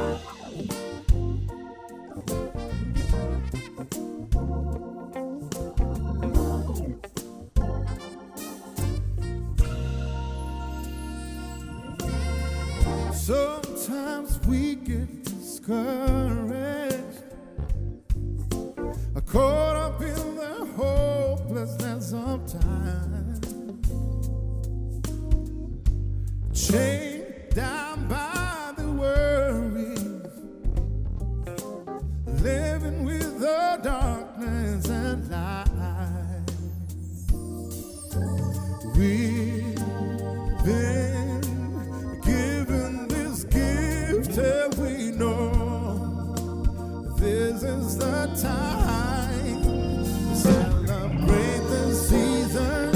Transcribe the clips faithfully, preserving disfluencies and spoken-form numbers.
Sometimes we get discouraged, caught up in the hopelessness of time, chained down by the worries, living with the darkness and light. We've been given this gift and we know this is the time to celebrate the season,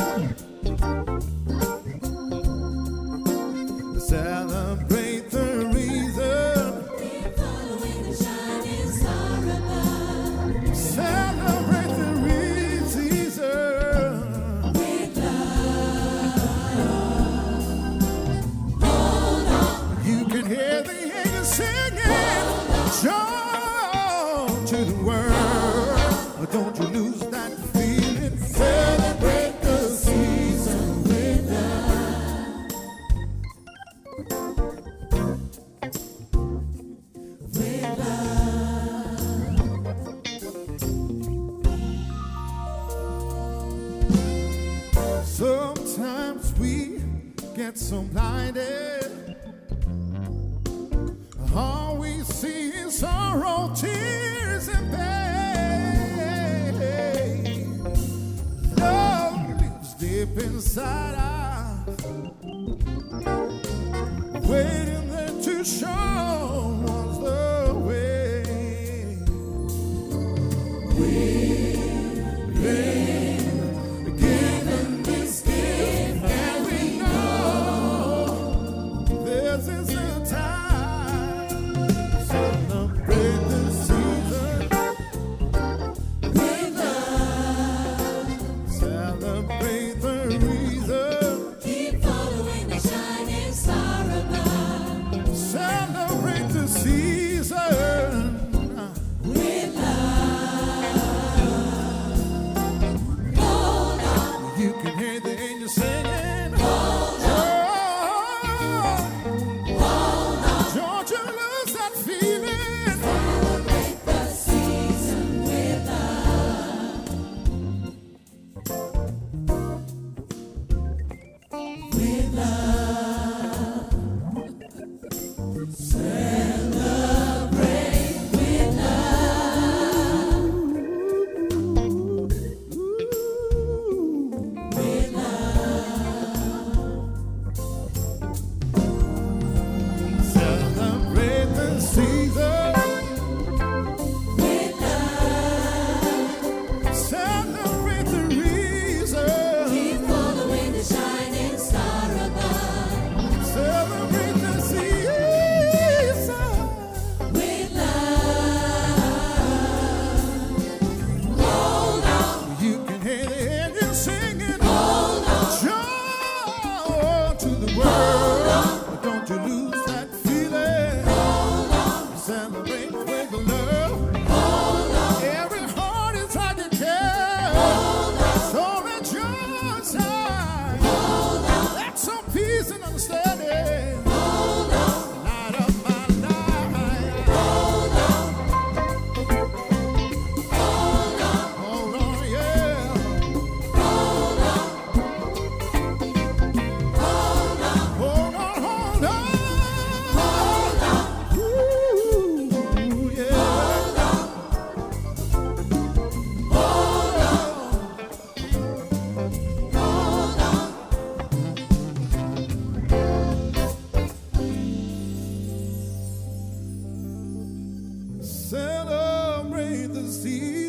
to celebrate the reason. We're following the shining star above. Celebrate the real season With love. Hold on. You can hear the angels singing joy to the world. Don't you lose that feeling. Celebrate the season with love. With love. Sometimes we get so blinded, all we see is sorrow, tears, and pain. Love lives deep inside us, waiting there to show us the way. We've been given this gift, and we know this is the time to celebrate the season With love. celebrate the reason, Keep following the shining star above. celebrate the season. With love. Hold on. You can hear the angels singing. Hold on. Hold on. Don't you lose that feeling. Celebrate the season with love. With love. Celebrate with love. With love. Celebrate the season. With love. Celebrate the reason. Keep following the shining star above. Celebrate the season. With love. Hold on. You can hear the angels singing. Hold on. Joy to the world. Don't you lose that feeling. Hold on. Celebrate with love. Hold on. Every heart is like a care. Hold on. So rejoice high. Hold on. That's some peace and understanding. Hold on. Light up my life. Hold on. Hold on. Hold on, yeah. Hold on. Hold on. Hold on, hold on. Hold on. Ooh, yeah. Hold on. Hold on. Hold on. Celebrate the season.